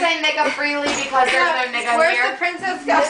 say makeup freely because there's no makeup Where's here. the princess go?